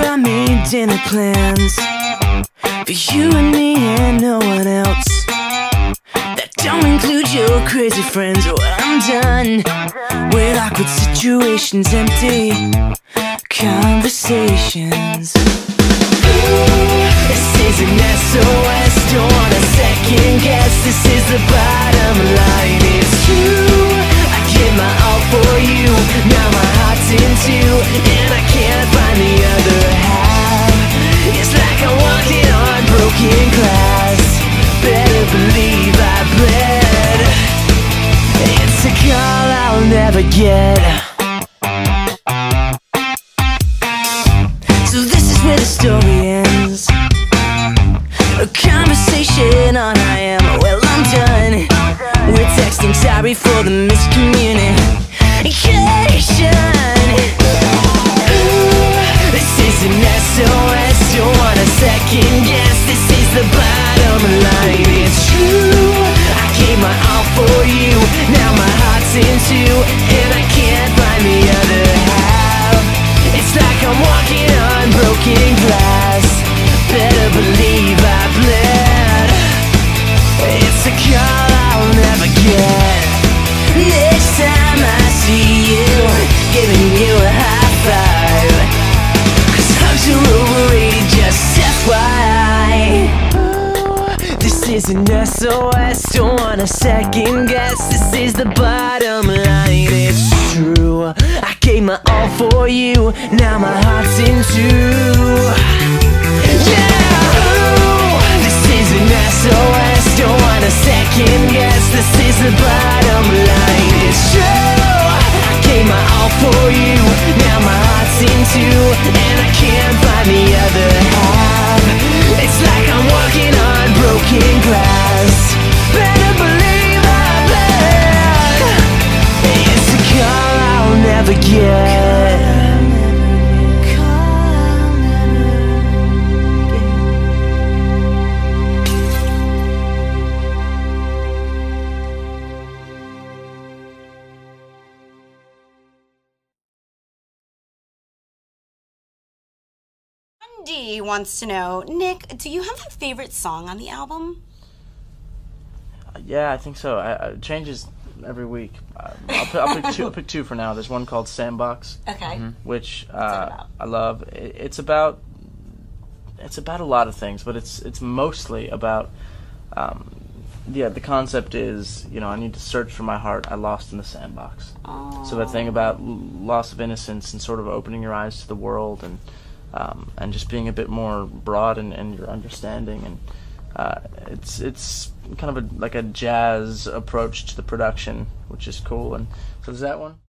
I made dinner plans for you and me and no one else. That don't include your crazy friends. Oh, I'm done with awkward situations, empty conversations. This is an SOS, don't wanna second guess. This is the bottom line, it's true. I give my all for you, now my heart's in two, and I can't find the other half. It's like I'm walking on broken glass. Better believe I bled. It's a call I'll never get. So this is where the story ends. A conversation on I am. Well, I'm done. We're texting, sorry for the miscommunication. This is an SOS, don't want a second guess. This is the bottom line, it's true. I gave my all for you, now my heart's in two, and I can't find the other half. It's like I'm walking on broken glass. Better believe I bled. It's a call I'll never get. Next time I see you, giving you a high five, 'cause hugs are overrated, just FYI. This is an SOS, don't want a second guess. This is the bottom line, it's true. I gave my all for you, now my heart's in two. This is an SOS, don't want a second guess. This is the bottom line, it's true. I gave my all for you, now my heart's in two, and I can't find the other half. It's like I'm walking on broken glass. Better believe I bled. It's a call I'll never get. Andy wants to know, Nick, do you have a favorite song on the album? Yeah, I think so. It changes every week. I'll pick two for now. There's one called Sandbox, Okay. which I love. It's about a lot of things, but it's mostly about the concept is, I need to search for my heart I lost in the sandbox. Oh. So that thing about loss of innocence and sort of opening your eyes to the world and just being a bit more broad in your understanding, and it's kind of like a jazz approach to the production, which is cool. And so there's that one.